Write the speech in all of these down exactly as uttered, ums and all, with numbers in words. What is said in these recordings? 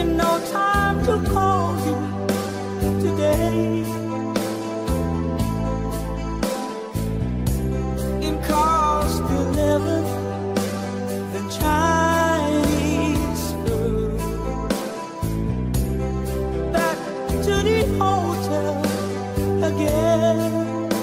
and no time to call you today. In cars eleven, the Chinese food. Back to the hotel again.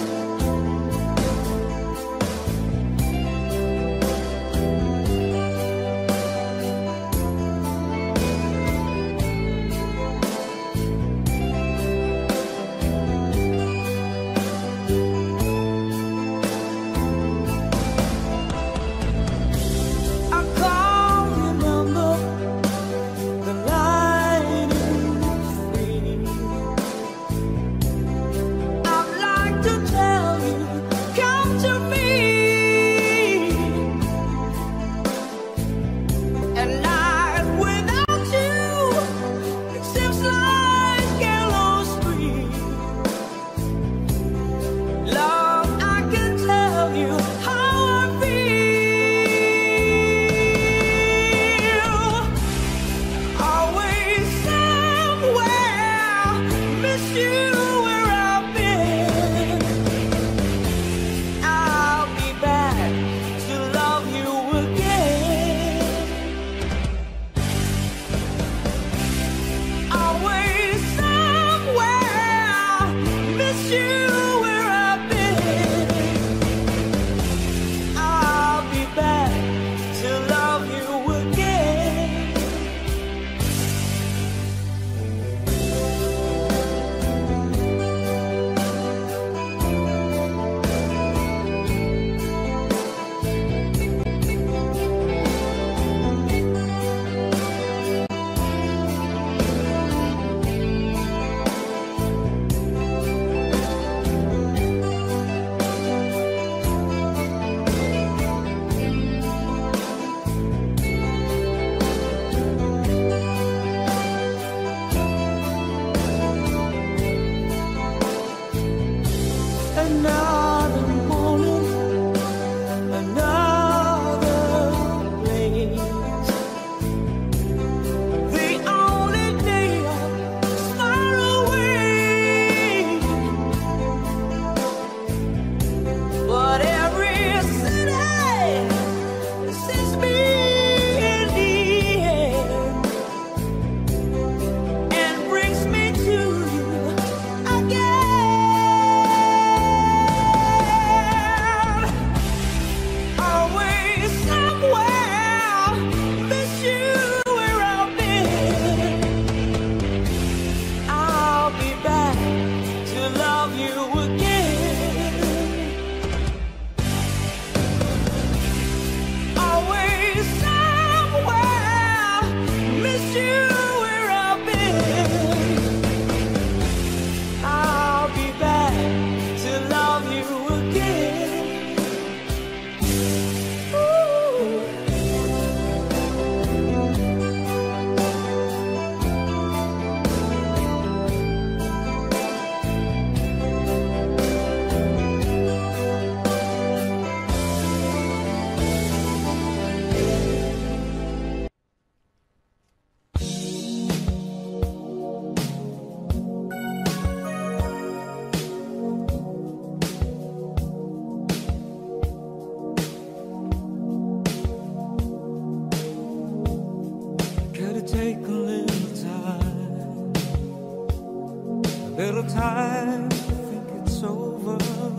Little time to think it's over.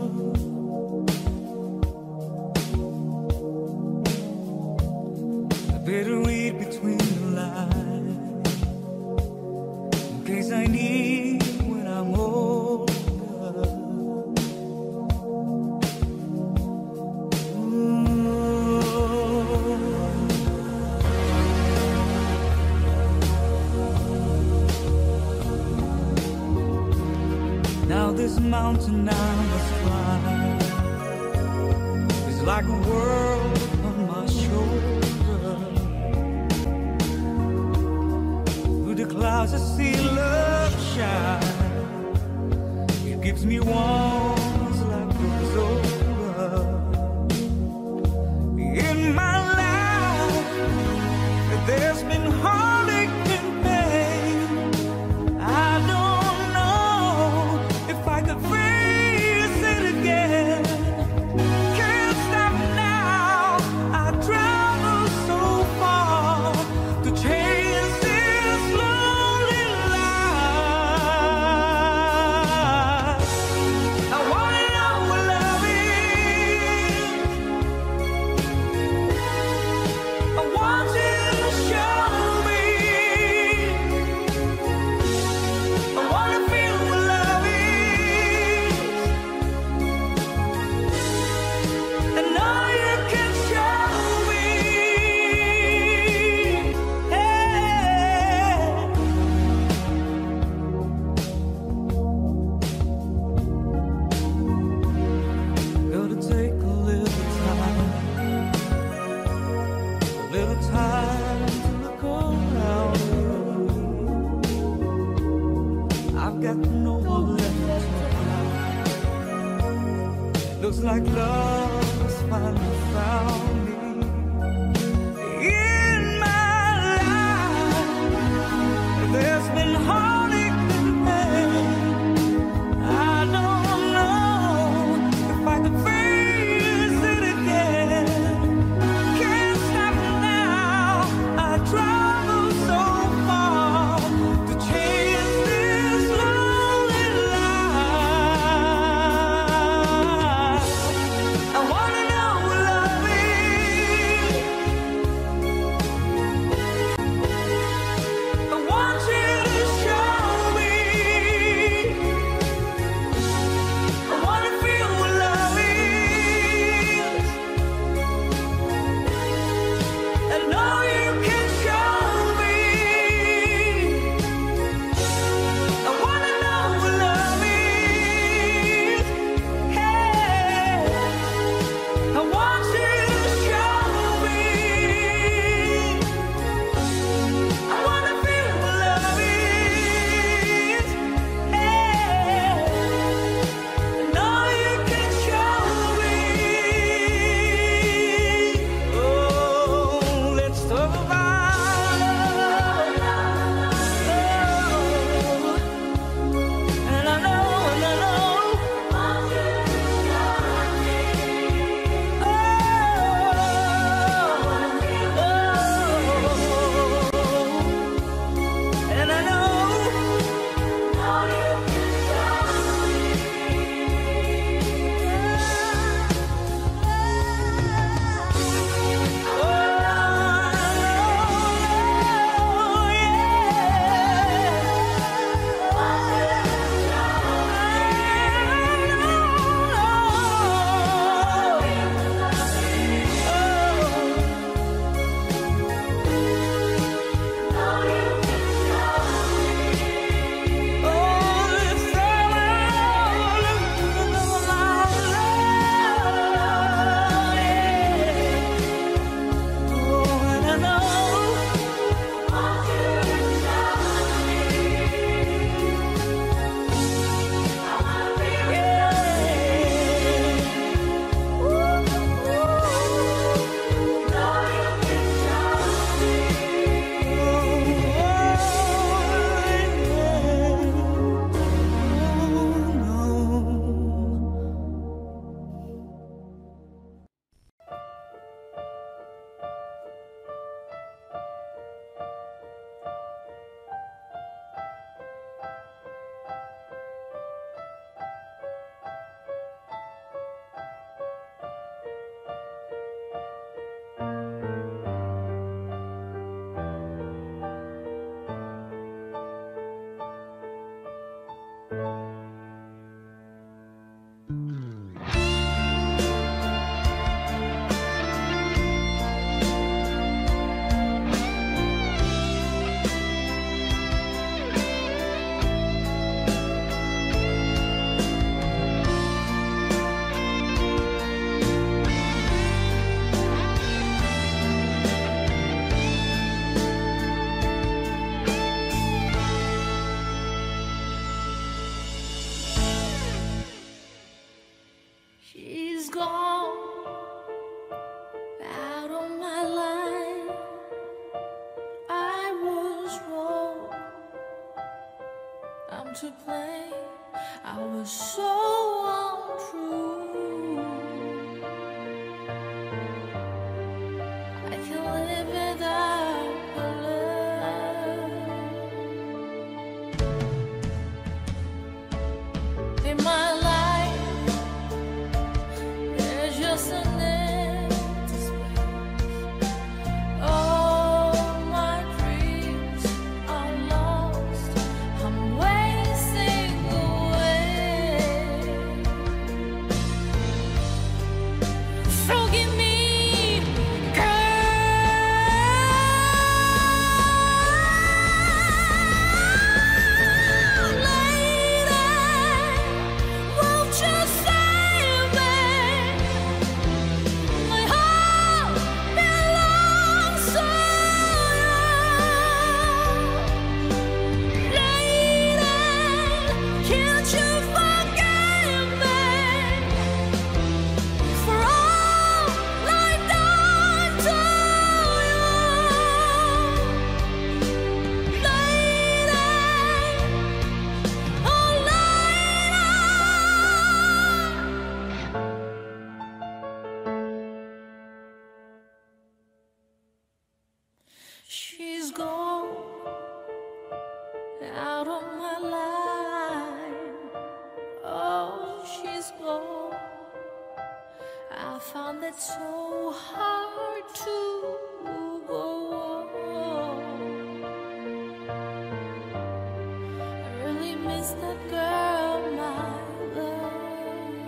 I better read between the lines in case I need when I'm older. Now this mountain I must climb is like a world on my shoulder. Through the clouds I see love shine. It gives me warmth like it was over. In my life there's been heartache and pain. looks like love has finally found me. In my life, there's been heartache and pain. I don't know if I could face it again. Can't stop now. I travel so far to change this lonely life. I wanna know what love is. I want you to show me. I wanna feel what love is. I know you can show me. I wanna know what love is. Hey, I want you to show me. I wanna feel what love is. Hey, I know you can show me. Oh, let's talk about love. Oh, and I know, and I know. Oh, and I know. She's gone out of my life. I was wrong. I'm to blame. I was so untrue. I can live without her love. In my life, there's just an empty space. All my dreams are lost. I'm wasting away. out of my life. Oh, she's gone. I found that so hard to go on. I really miss that girl, my love.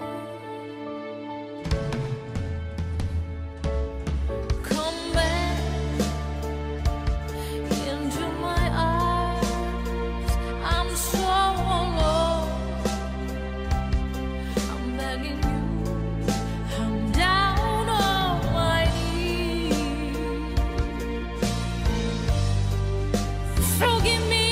Come back into my arms. I'm so alone. I'm begging you. I'm down on my knees. Forgive me,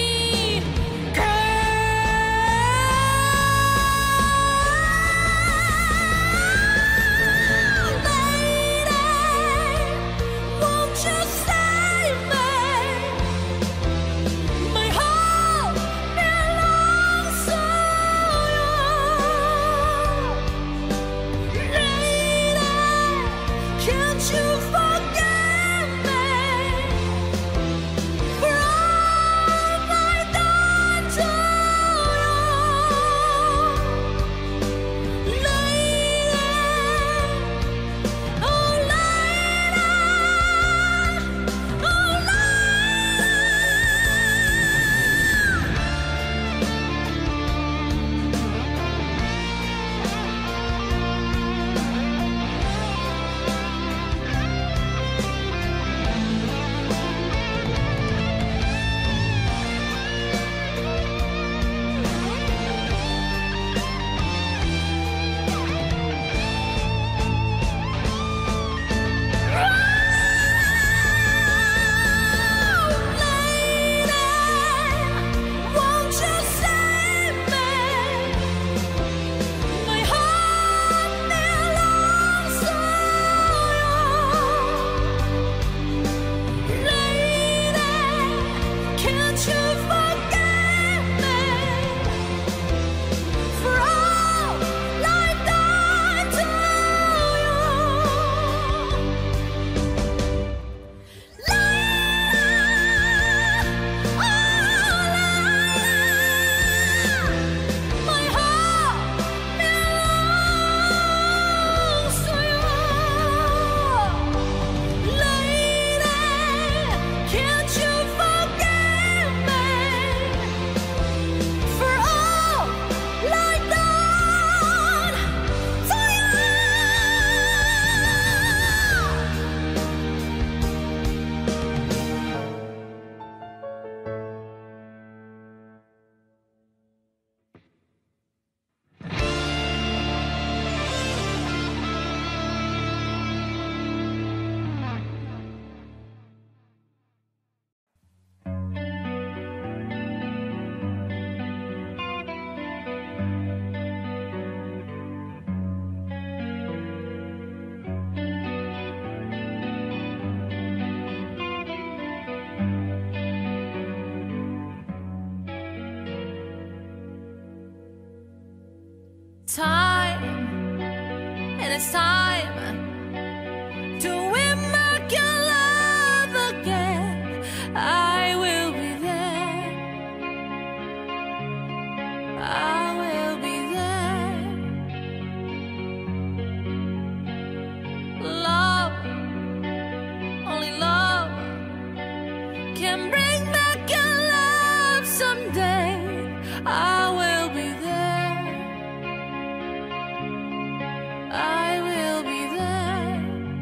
time, and it's time to win back your love again. I will be there. I will be there. Love, only love can bring back your love someday. I will be there. I will be there.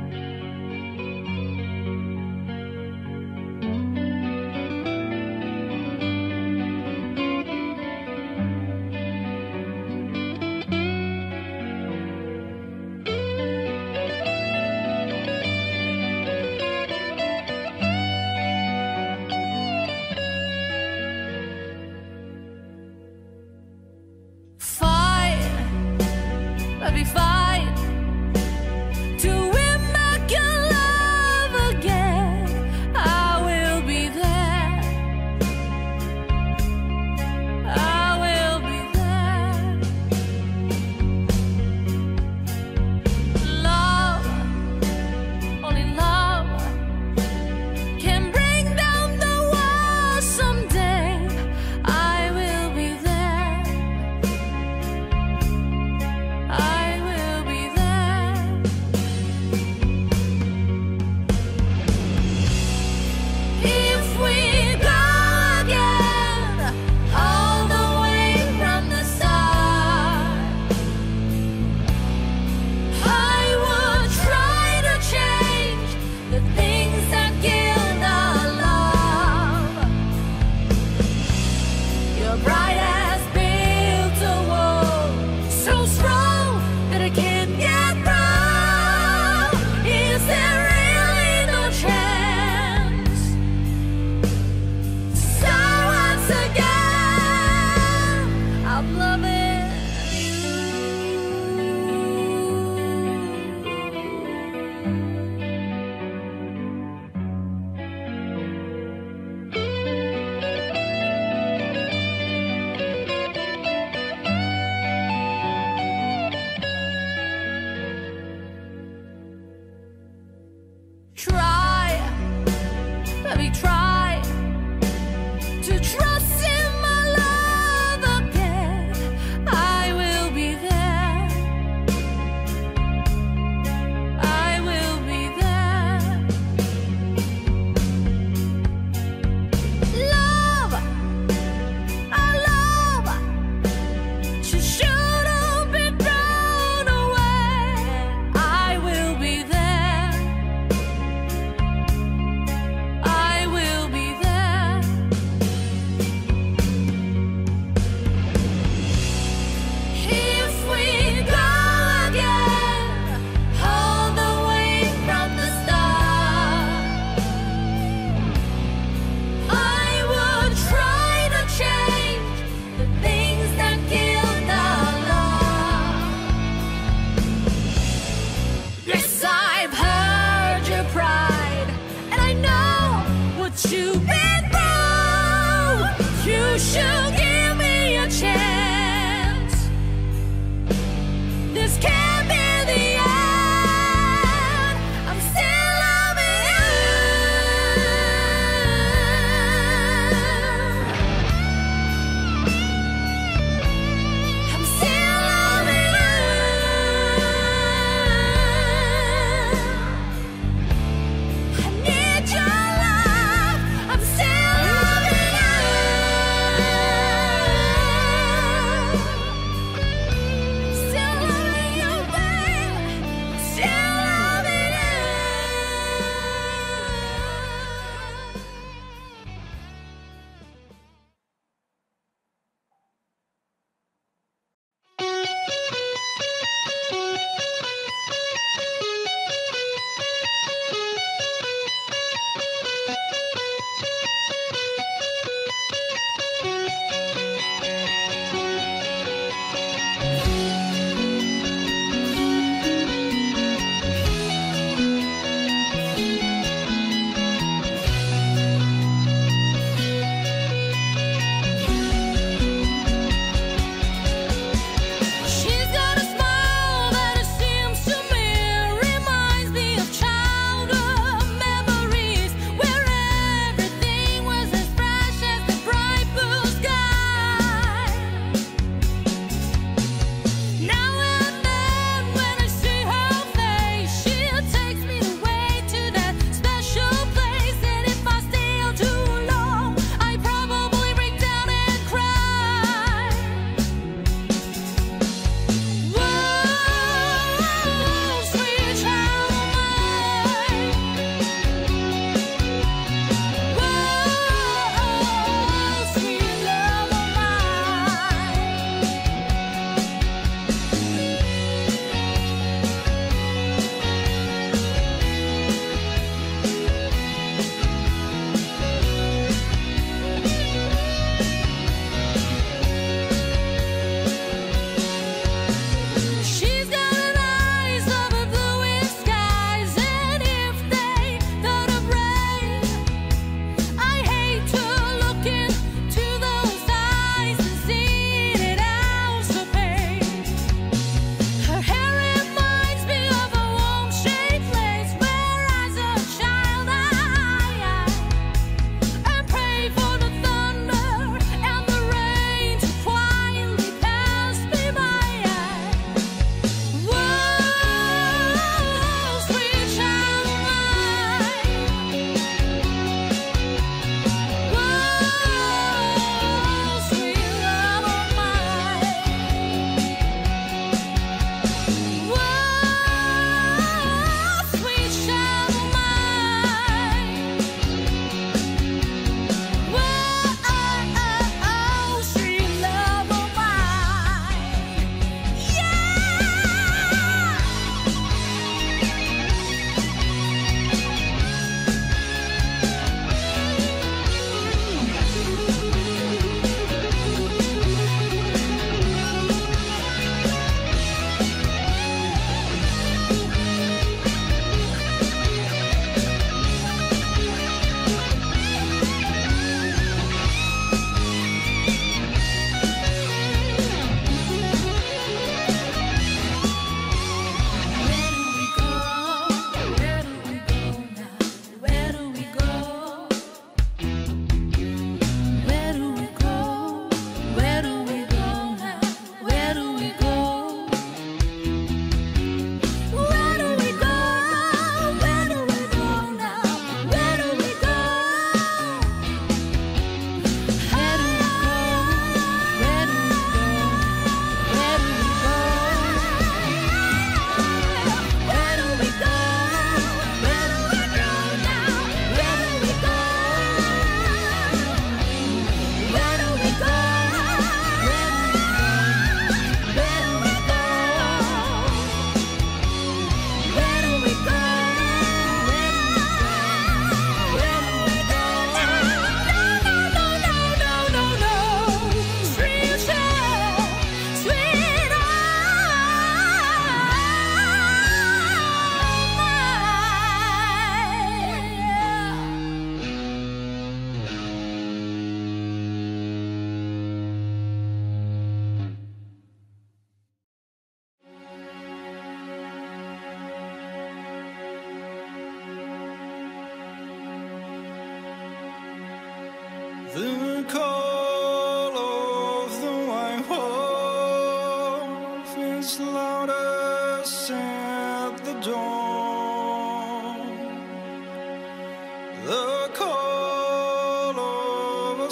Fight, baby, fight to win back your love again. I will be there. I will be there. Love, only love can bring down the walls someday. should give me a chance. This can't be the end. I'm still loving you. I'm still loving you. I need your love. I'm still loving you.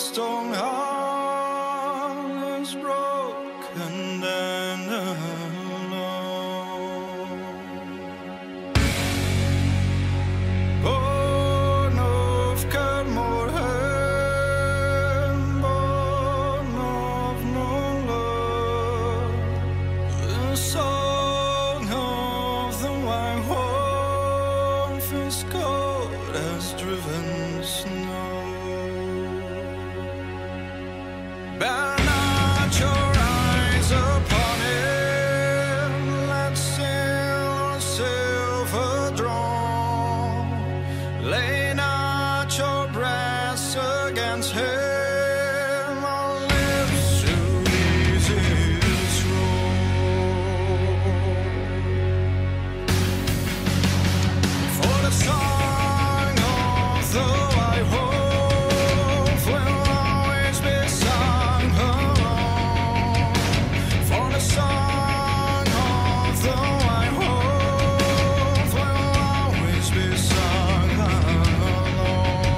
stone heart is broken and alone. Born of Cadmore hand, born of no love, the song of the white wolf is cold as driven snow. Burn out your eyes upon him, let silver silver draw. Lay not your breast against him, our lips to ease his roll. For the song of the white wolf will always be sung alone. For the song of the white wolf will always be sung alone.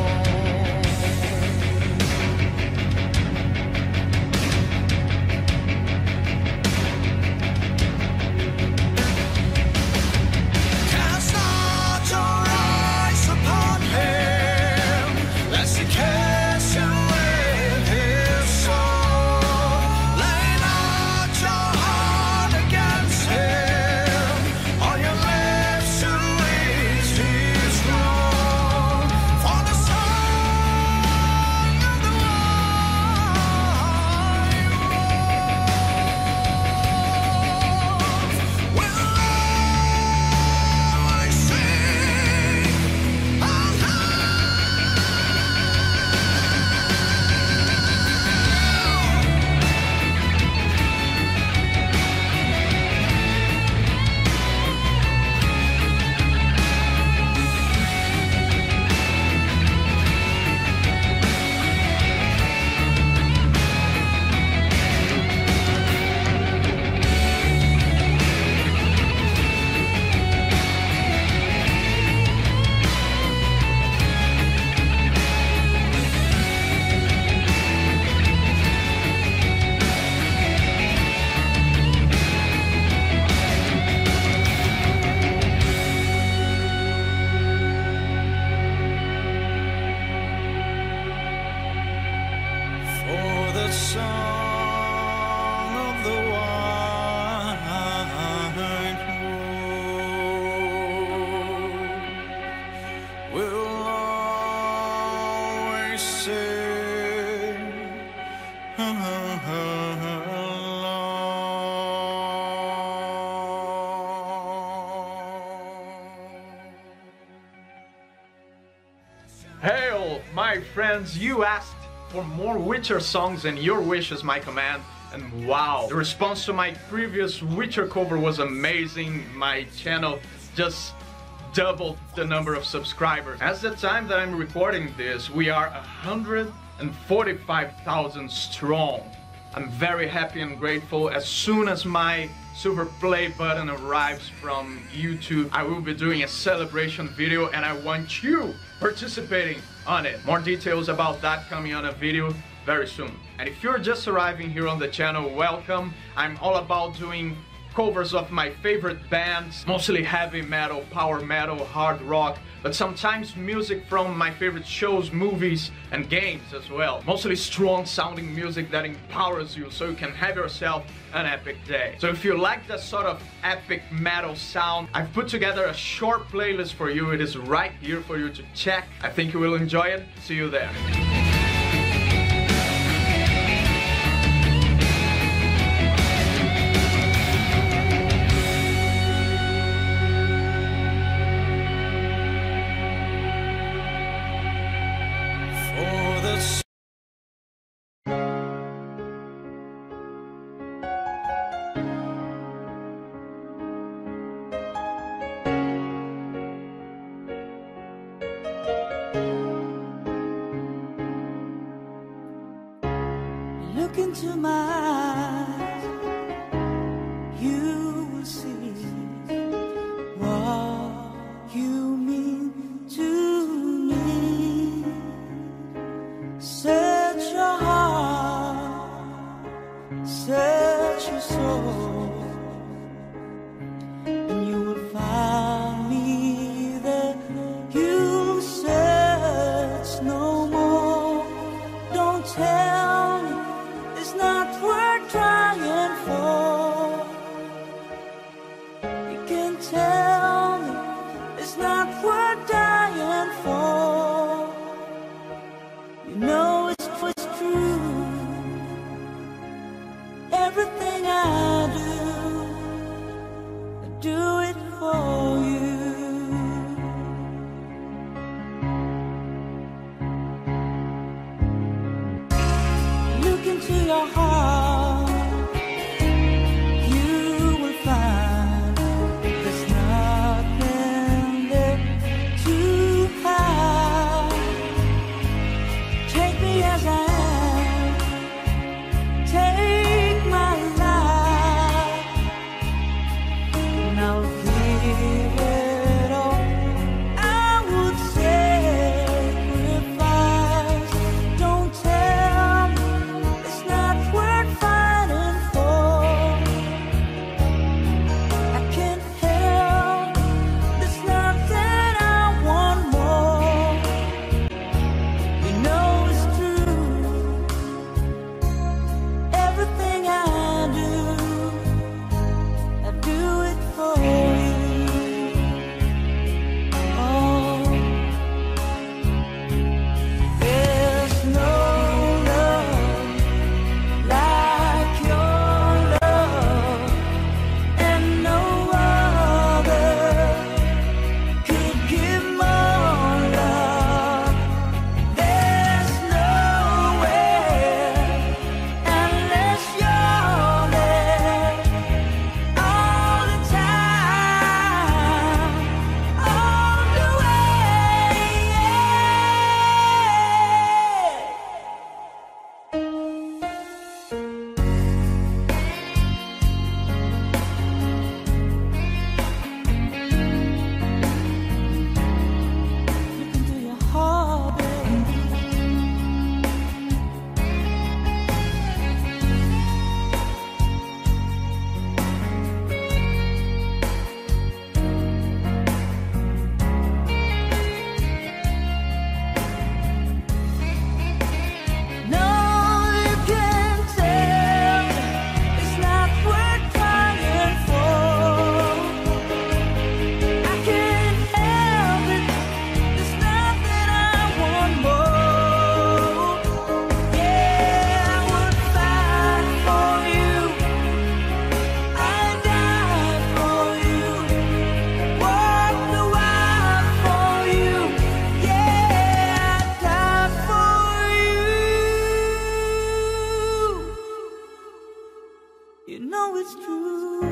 Cast not your eyes upon him, lest he kiss you with his soul. Lay not your heart against him, or your lips to ease his wrong. For the song of the white wolf will always sing on For the song of the white wolf will always sing Hail, my friends, you asked for more Witcher songs and your wish is my command. And wow, the response to my previous Witcher cover was amazing. My channel just doubled the number of subscribers. At the time that I'm recording this, we are one hundred forty-five thousand strong. I'm very happy and grateful. As soon as my silver play button arrives from YouTube, I will be doing a celebration video and I want you participating on it. More details about that coming on a video very soon. And if you're just arriving here on the channel, welcome. I'm all about doing covers of my favorite bands, mostly heavy metal, power metal, hard rock, but sometimes music from my favorite shows, movies, and games as well. Mostly strong sounding music that empowers you so you can have yourself an epic day. So if you like that sort of epic metal sound, I've put together a short playlist for you. It is right here for you to check. I think you will enjoy it. See you there. Look into my eyes, you will see what you mean to me. Say tell me it's not worth trying for. You can tell me it's not worth dying for. You know it's, it's true. Everything I do, I do it for you. Look into your heart, you will find there's nothing there to hide. Take me as I am, take my life, and I'll give it all. I would sacrifice. Don't tell me it's not worth fighting for. I can't help, there's nothing I want more. You know it's true. Everything I do, I do it for you. Oh, there's no love like your love, and no other could give more love. There's nowhere unless you're there all the time, all the way. Look into your heart, babe. No, you can't tell me it's not worth trying for. I can't help it, there's nothing I want more. Yeah, I would fight for you, I'd die for you, walk the wild for you. Yeah, I'd die for you. You know it's true.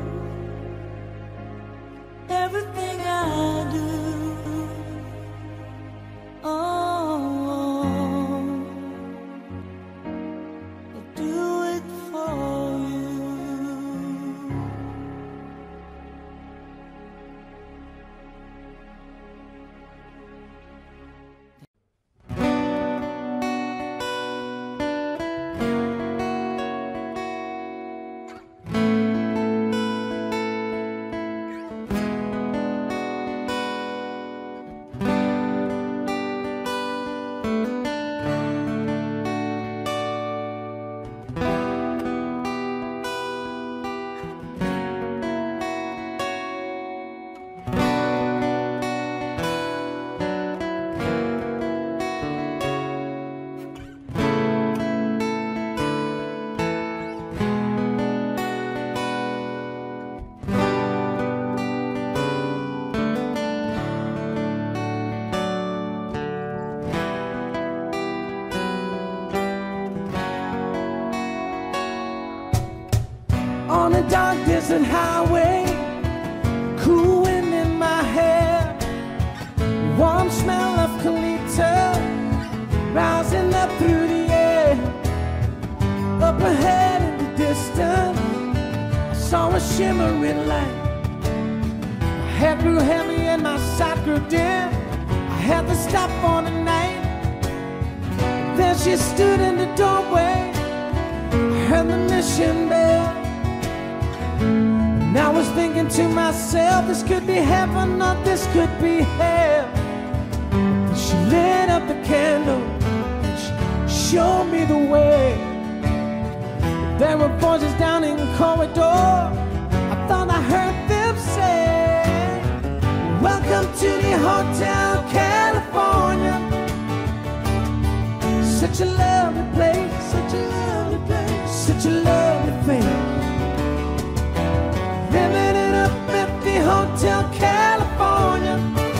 Everything I do, oh, I do it for you. On a dark desert highway, cool wind in my hair, warm smell of calypso rising up through the air. Up ahead in the distance, I saw a shimmering light. My head grew heavy and my sight grew dim. I had to stop for the night. Then she stood in the doorway. I heard the mission bell. And I was thinking to myself, this could be heaven or this could be hell. And she lit up the candle, and she showed me the way. There were voices down in the corridor. I thought I heard them say, welcome to the Hotel California. Such a lovely place, such a lovely place, such a lovely place. Living it up at the Hotel California.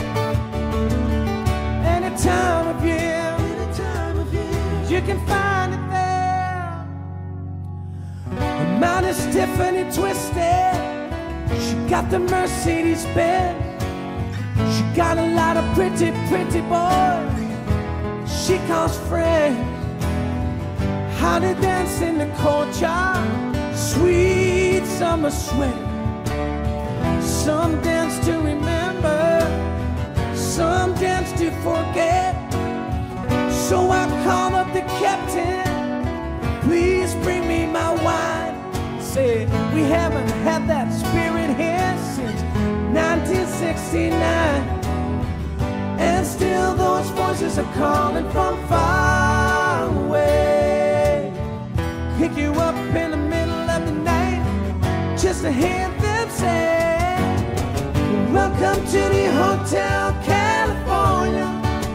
Any time of year, any time of year, you can find it there. The mount is stiff and it twisted. She got the Mercedes Benz. She got a lot of pretty, pretty boys she calls friends. How they dance in the courtyard, sweet summer sweat. Some dance to remember, some dance to forget. So I called up the captain, please bring me my wine. Said we haven't had that spirit here since nineteen sixty-nine. And still those voices are calling from far away. Pick you up in the middle of the night just to hear them say, welcome to the Hotel California.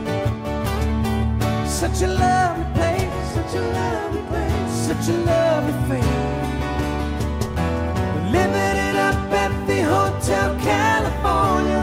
Such a lovely place, such a lovely place, such a lovely place. Living it up at the Hotel California.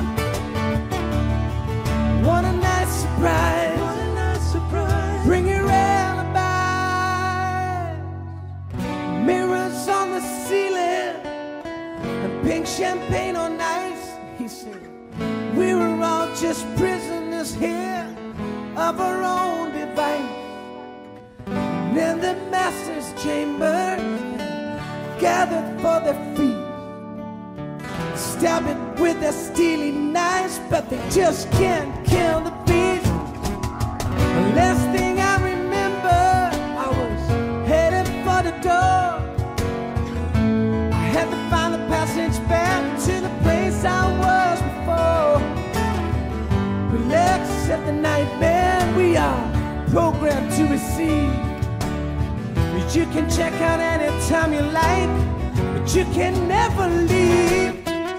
What a nice surprise, what a nice surprise. Bring your alibi. Mirrors on the ceiling and pink champagne on ice. He said, we were all just prisoners here of our own device. And in the master's chamber, gathered for their feet, stab it with their steely knives, but they just can't kill the beast. The last thing I remember, I was headed for the door. I had to find the passage back to the place I was before. Relax at the nightmare, we are programmed to receive. You can check out anytime you like, but you can never leave.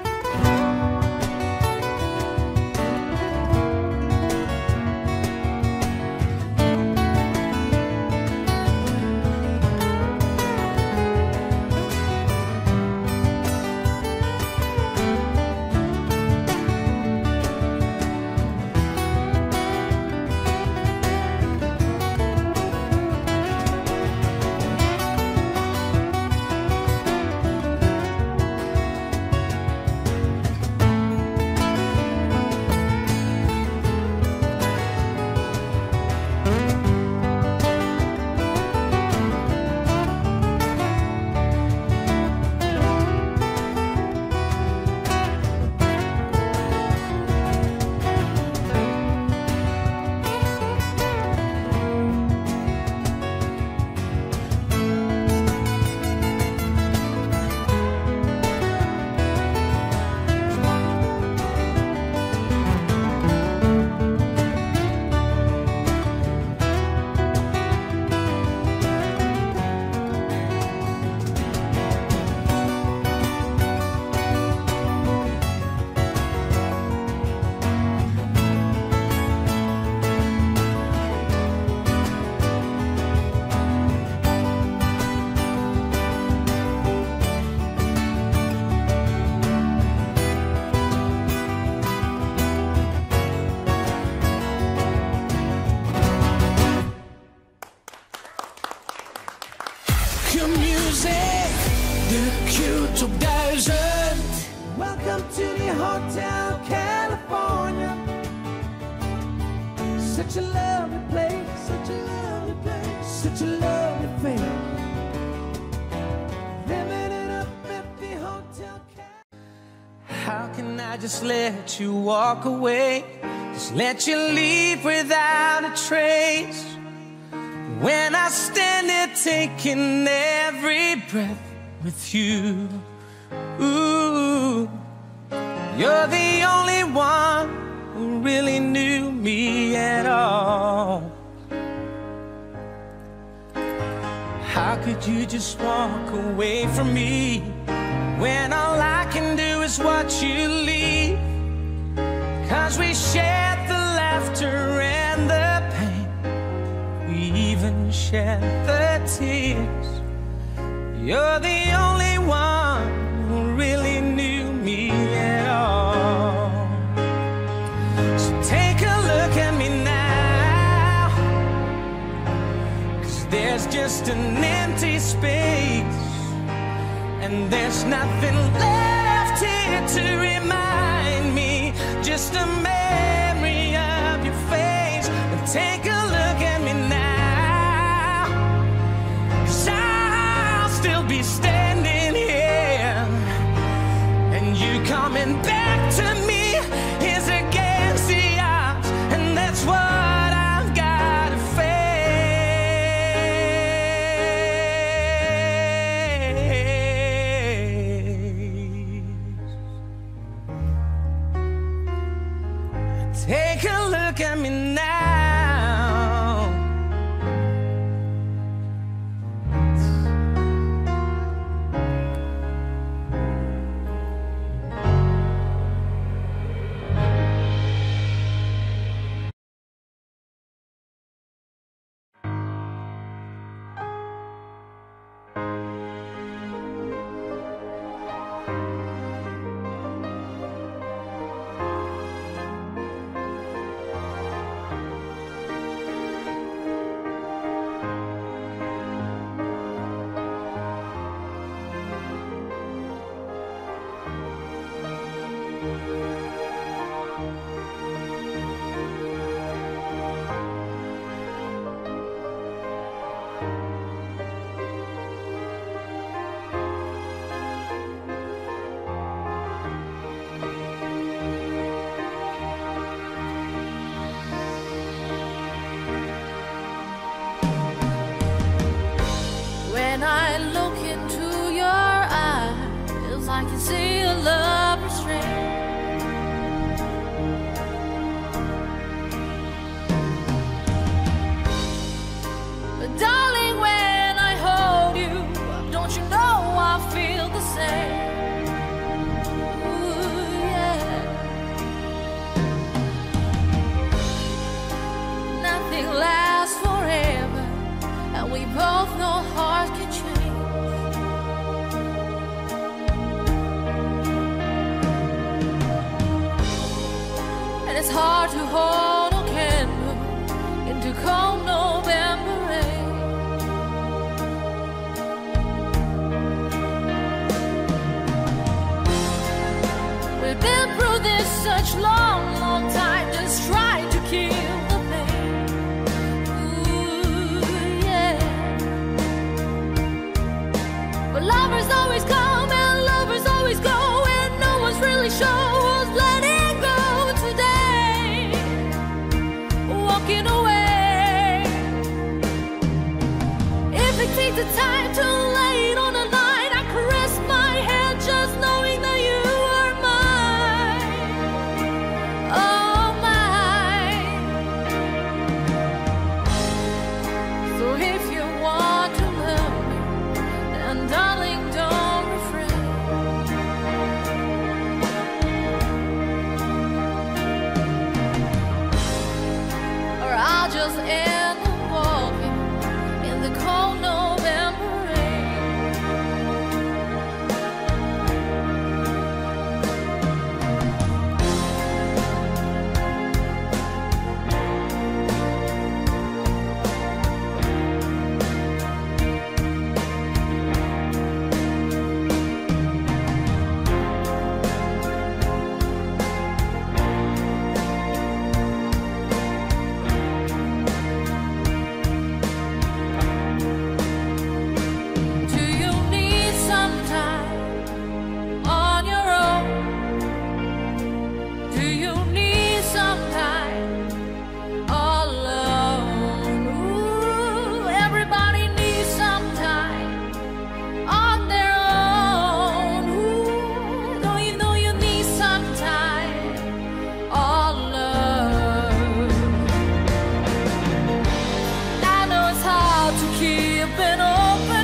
Welcome to the Hotel California. Such a lovely place, such a lovely place, such a lovely place. Living it up at the Hotel California. How can I just let you walk away? Just let you leave without a trace. When I stand here taking every breath with you. Ooh, you're the only one who really knew me at all. How could you just walk away from me when all I can do is watch you leave? 'Cause we shared the laughter and the pain, we even shared the tears. You're the only one who really knew me at all. So take a look at me now, 'cause there's just an empty space, and there's nothing left here to remind me, just a memory of your face. And take a look at me now, 'cause I'll still be standing here, and you coming back to me is against the odds, and that's what I've got to face. Take a look at me now. When I look into your eyes, I can see a love restraint. But darling, when I hold you, don't you know I feel the same? Ooh, yeah. Nothing lasts forever, and we both know hearts can change. And it's hard to hold a candle into cold November rain. We've been through this such long, long time, just trying to kill the pain. Ooh, yeah. But lovers always come and lovers always go, and no one's really sure who's letting go today, walking away. If it takes the time to lay it on the line, I caress my head just knowing that you are mine. Oh, mine. So if you want to love me, then darling, don't refrain. Or I'll just end up walking in the cold November rain. Do you need some time on your own? Do you need some time all alone? Ooh, everybody needs some time on their own. Ooh, don't you know you need some time all alone? I know it's hard to keep an open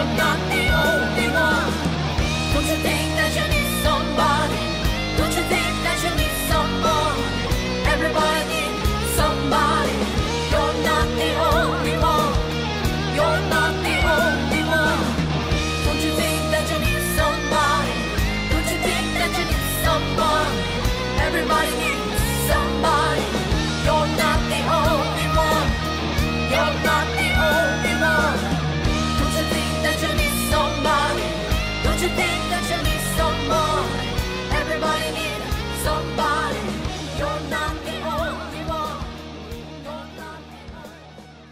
you're not the only one. Don't you think that you need somebody? Don't you think that you need someone? Everybody needs somebody. You're not the only one. You're not the only one. Don't you think that you need somebody? Don't you think that you need someone? Everybody needs somebody. You're not the only one. You're not the only one. Don't you think that you need somebody? Don't you think that you need someone? Everybody needs somebody. You're not the only one. You're not the only one.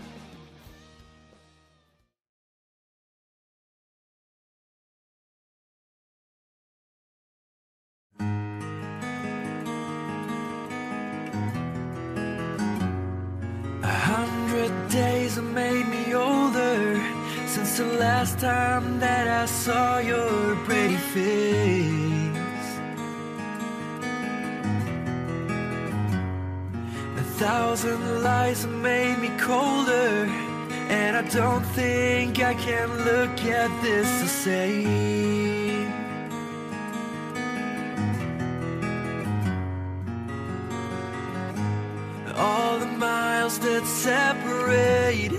A hundred days have made me older since the last time that I saw your pretty face. A thousand lies have made me colder, and I don't think I can look at this the same. All the miles that separate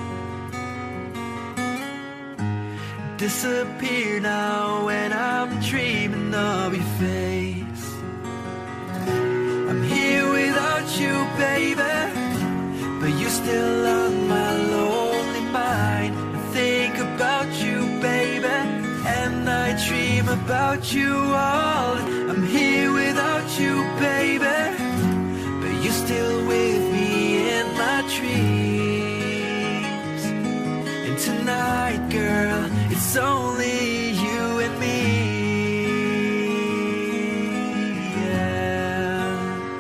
disappear now when I'm dreaming of your face. I'm here without you, baby, but you're still on my lonely mind. I think about you, baby, and I dream about you all. I'm here without you, baby, but you're still with me in my dreams. And tonight, girl, it's only you and me. Yeah.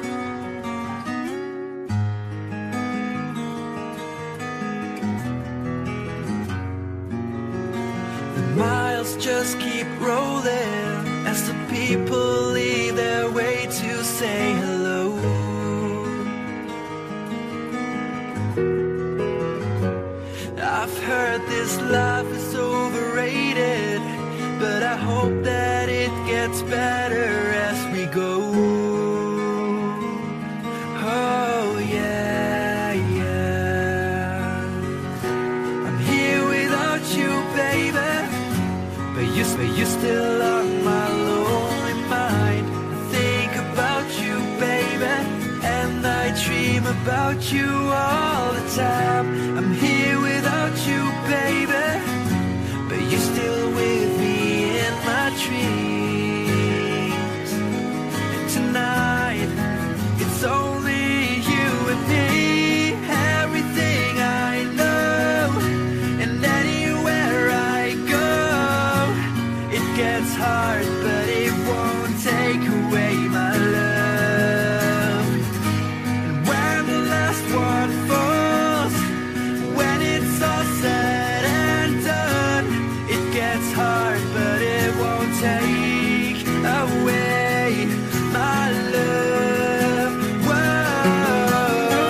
The miles just keep rolling as the people leave their way to say hello. I've heard this life is overrated, but I hope that it gets better as we go. Oh yeah, yeah. I'm here without you, baby, but you, but you're still on my lonely mind. I think about you, baby, and I dream about you all the time. I'm here without you, baby, but you're still with me in my dreams. And tonight, it's only you and me. Everything I know, and anywhere I go, it gets hard, but it won't take away my love. And when the last one falls, when it's all said and done, it gets hard, but it won't take away my love. Whoa.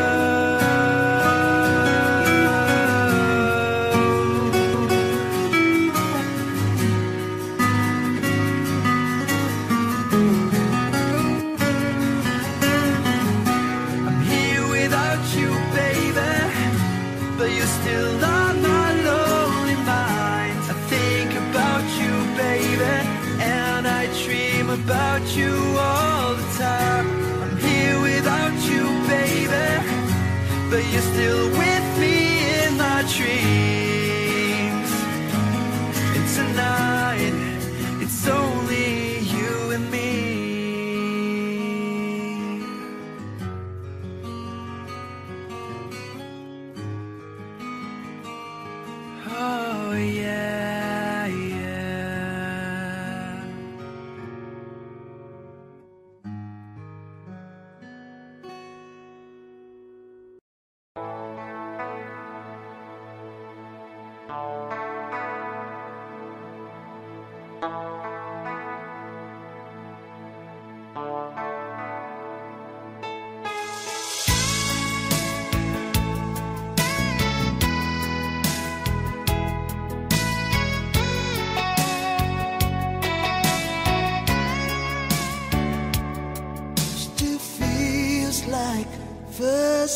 I'm here without you, baby, but you're still on my lonely mind. I think about you, baby, and I dream about you all the time. I'm here without you, baby, but you're still with me in my dreams. And tonight, it's only you and me. Oh yeah, yeah.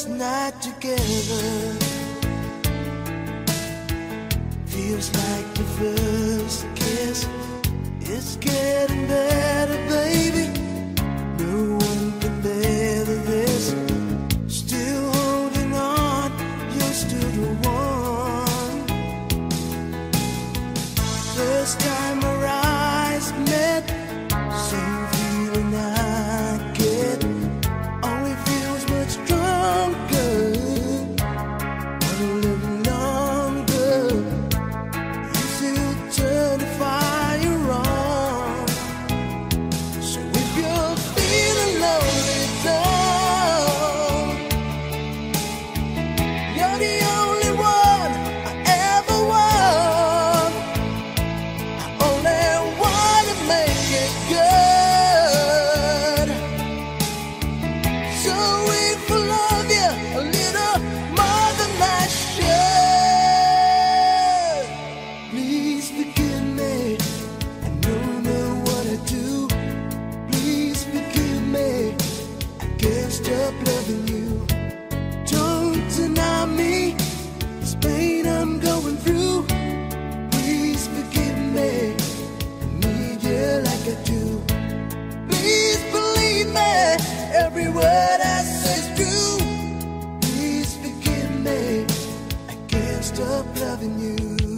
first night together feels like the first kiss. It's getting better, baby. No one can better this. Still holding on, you're still the one. First time our eyes met, same feeling I get. Only feels much stronger, but a little longer. You still turn the fire on. So if you're feeling lonely, don't. You're the only one I ever want. I only want to make it good. So if I love you a little more than I should, please forgive me. I don't know what I do. Please forgive me. I can't stop loving you. Don't deny me this pain I'm going through. Please forgive me. I need you like I do. Please believe me. Every word I say is true. Please forgive me. I can't stop loving you.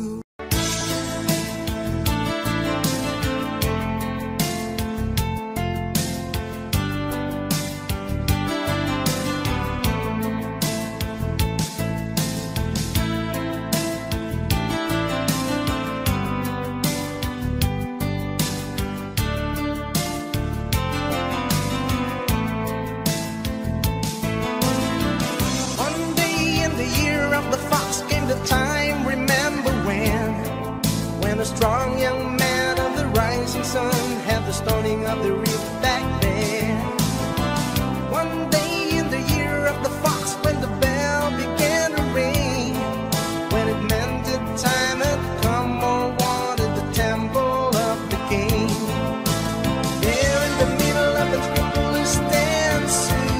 One day in the year of the fox came the time, remember when? When a strong young man of the rising sun had the stoning of the reef back there. One day in the year of the fox when the bell began to ring, when it meant that time had come or wanted the temple of the king. There in the middle of the scrupulous dance,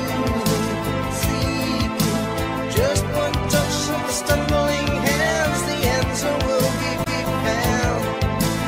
seeking just one touch of the stumbling hands, the answer will be found.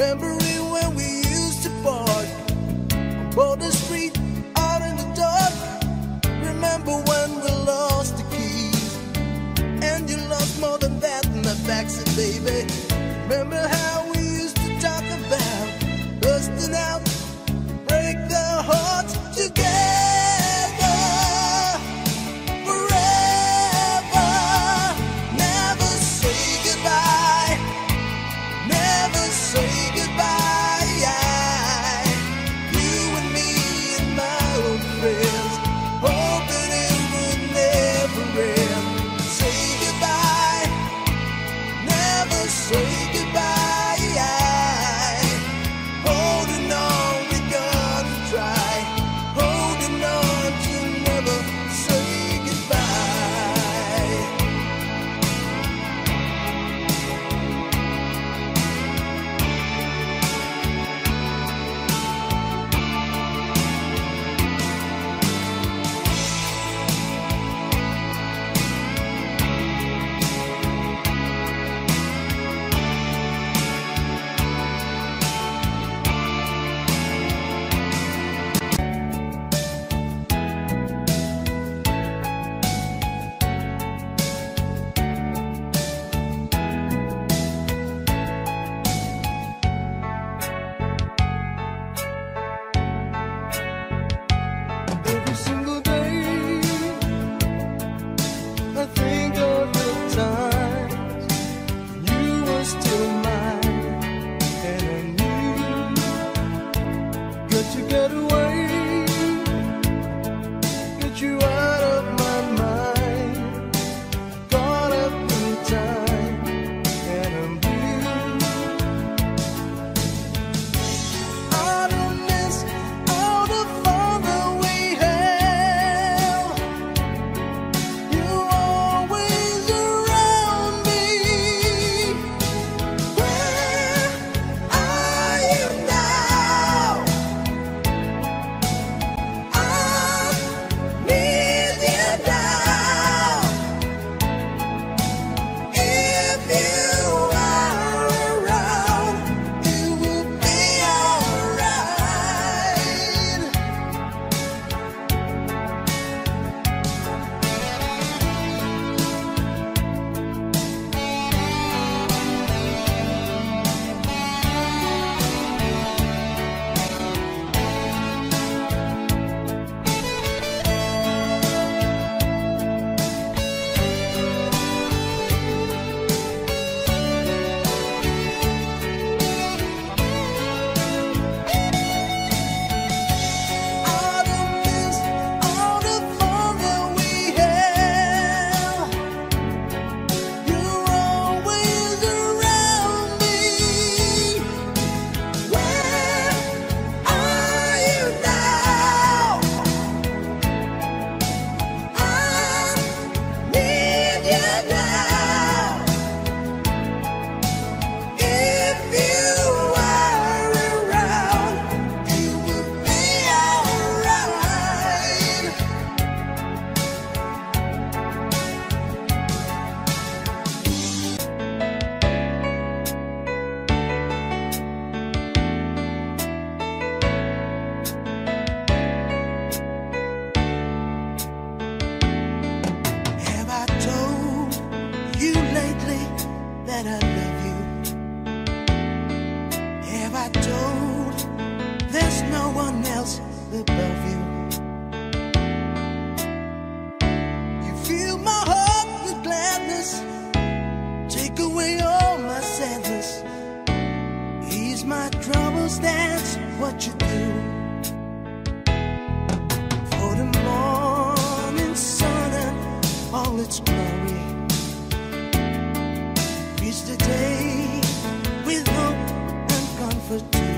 remembering when we used to park on Boulder Street out in the dark. Remember when we lost the keys, and you lost more than that in the backseat, baby. Remember how we used to talk about busting out, break the hearts together forever. Never say goodbye, never say goodbye. You and me and my old friends, hoping it would never end. Say goodbye, never say goodbye. Holding on, we're gonna try. Holding on to never say goodbye. Every single day, I think of the times you were still mine, and I knew got to get away, get you out of my mind. Caught up in time, and I'm blue. I don't miss all the fun that we had. You're always around me. Where are you now? I need you now. If you are around, it will be alright. I don't miss all the fun that we had. You're always around me. Where are you now? I need you now. If you are around, it will be alright. Have I told you lately that I love you? Have I told there's no one else above you? You fill my heart with gladness, take away all my sadness, ease my troubles, that's what you do. For the morning sun and all its glory, reach the day with hope and comfort too.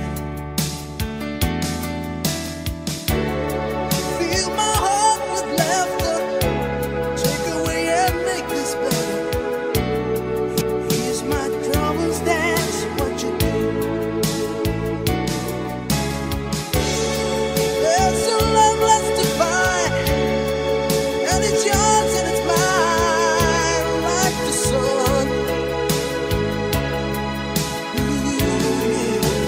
Fill my heart with laughter, take away and make this better. Ease my troubles, that's what you do. There's a love left to find, and it's yours and it's mine, like the sun. Ooh, yeah.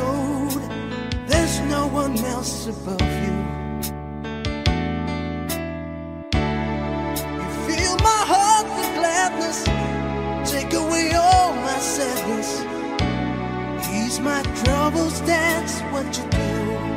road, there's no one else above you. You fill my heart with gladness, take away all my sadness, ease my troubles, that's what you do.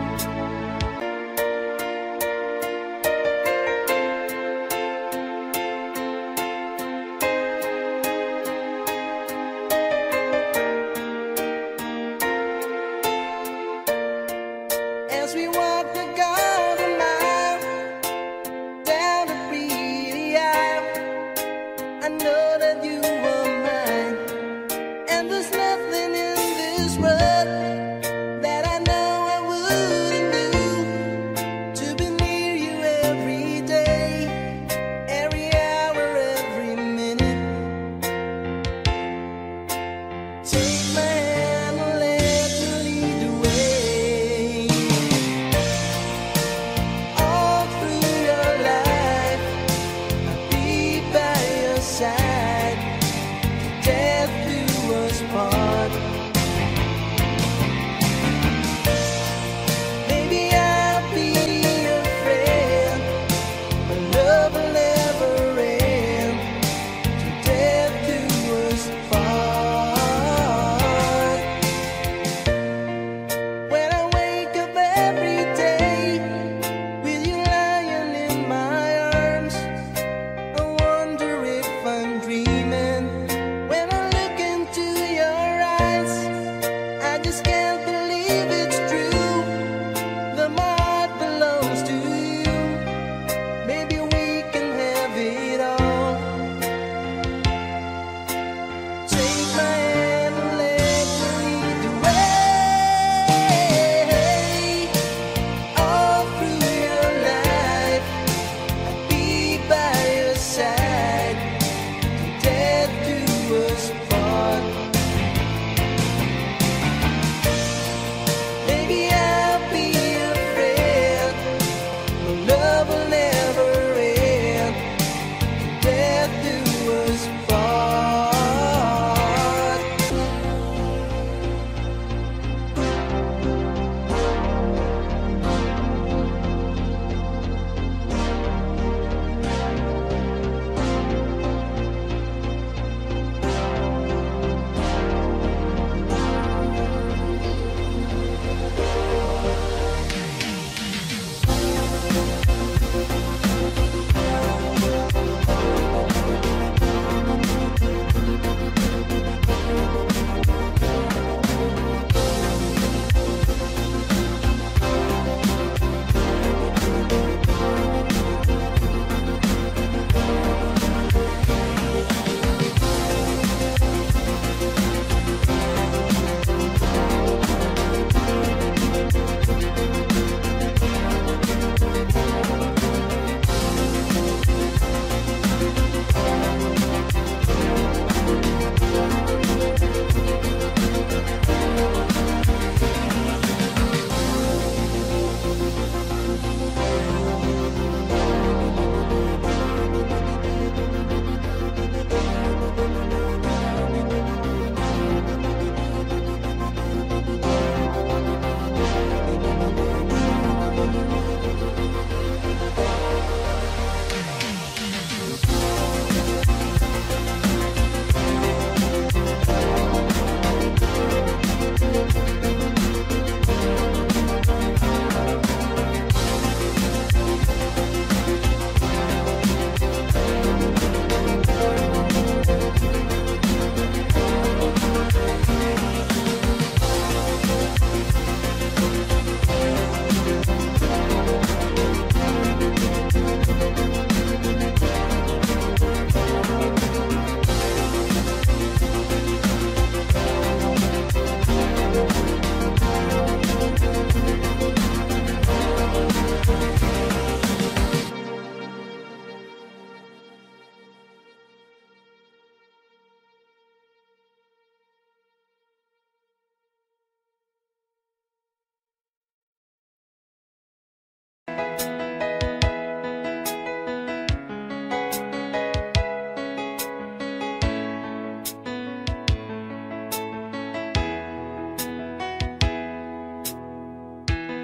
As we walk the garden mile down the pretty aisle, I know that you are mine, and there's nothing in this world that I know I wouldn't do to be near you every day, every hour, every minute. Take my hand and let me lead the way.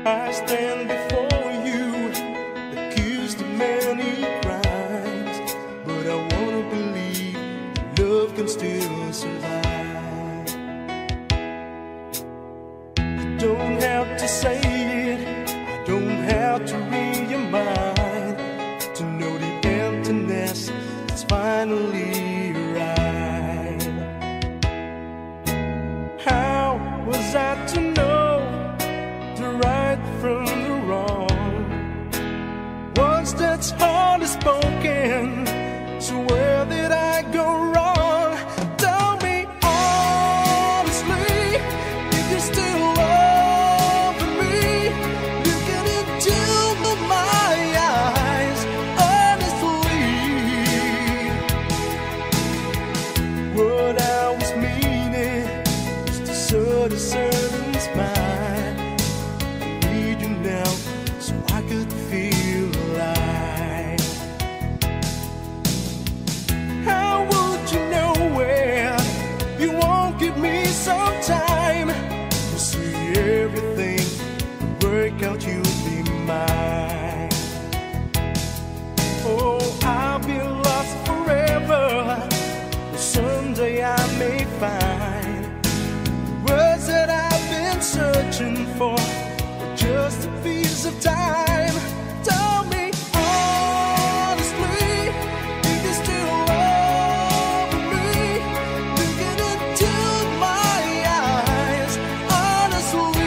I stand before you, accused of many crimes, but I wanna believe love can still survive. You don't have to say it, I don't have to read your mind to know the emptiness is finally arrived. How was I to know the right from the wrong? Words that's hardly spoken, so where did I go wrong? Tell me honestly, if you still love me, looking into my eyes, honestly, what I was meaning is to sort a certain smile. I need you now so I could feel alive. How would you know when you won't give me some time to see everything work out, you'll be mine? Oh, I'll be lost forever, but someday I may find words that I've been searching for, just a piece of time. Tell me honestly, if you still love me, looking into my eyes, honestly.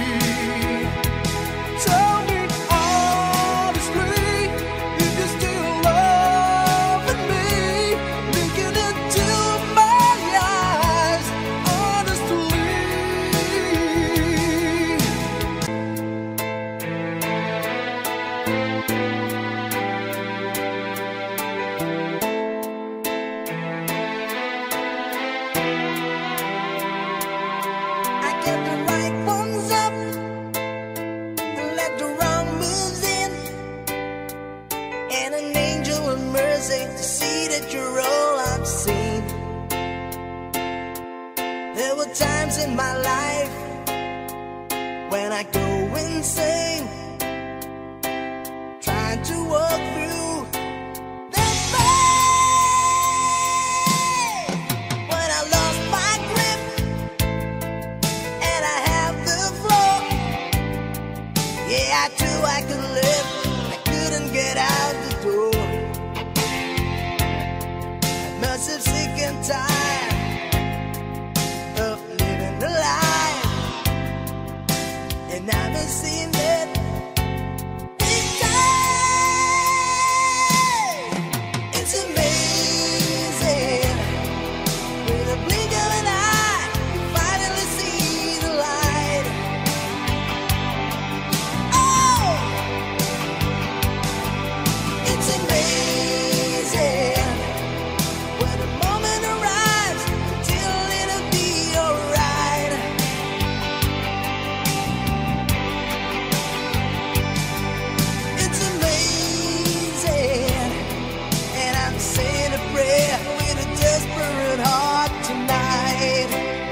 Tell me honestly, if you still love me, looking into my eyes, honestly. I get the right ones up and let the wrong moves in, and an angel of mercy to see that you're all I've seen. There were times in my life when I go insane, trying to walk through that pain. When I lost my grip and I have the floor, yeah, I knew I could live, I couldn't get out the door. I must have sick and tired of living the life, and I haven't seen it this time. It's amazing, with a blink of an eye, you finally see the light. Oh, it's amazing when the moment arrives, until it'll be alright. It's amazing, and I'm saying a prayer with a desperate heart tonight.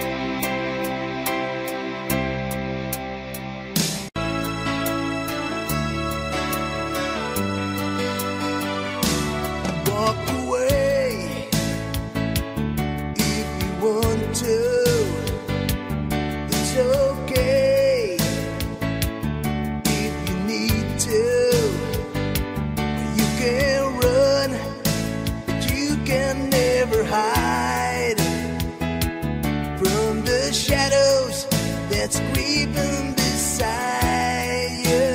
Walk away if you want to. It's okay if you need to. You can run, but you can never hide from the shadows that's creeping beside you.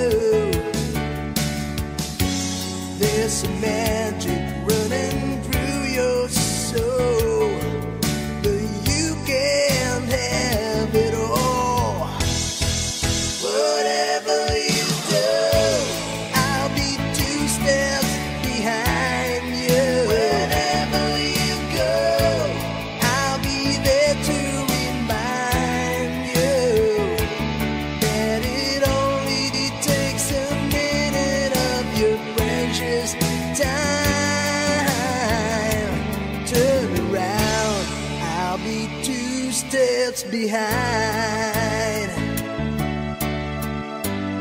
There's some magic running through your soul, but you can't have it all. Whatever you do, I'll be two steps behind you. Wherever you go, I'll be there to remind you that it only takes a minute of your precious time. Turn around, I'll be two steps behind.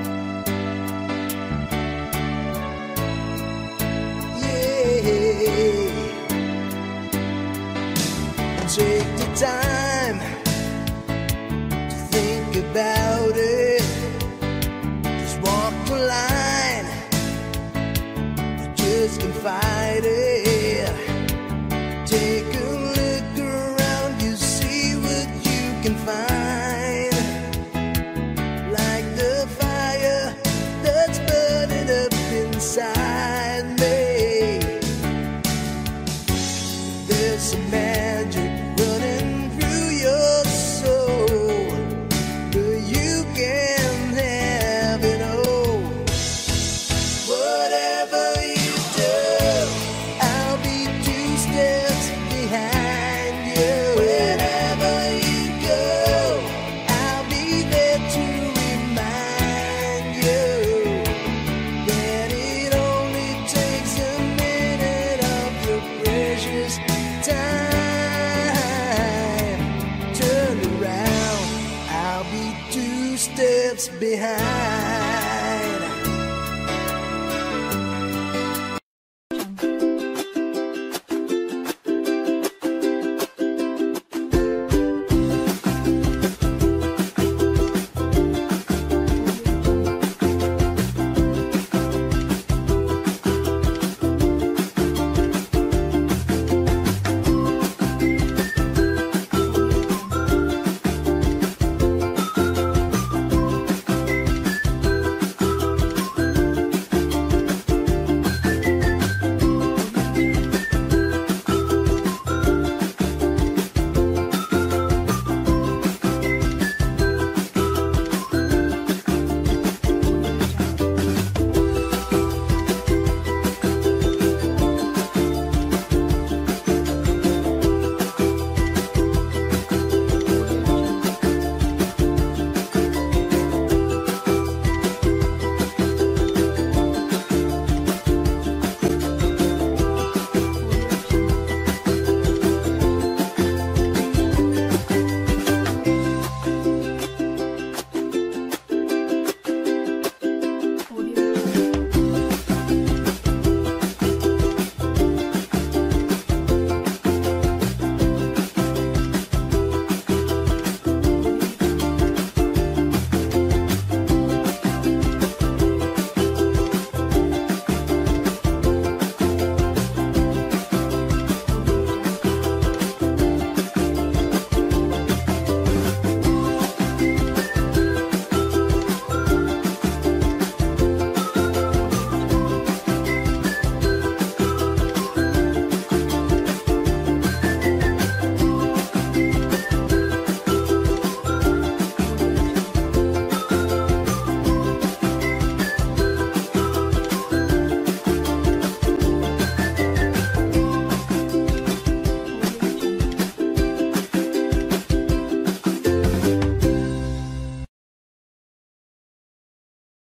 gets behind.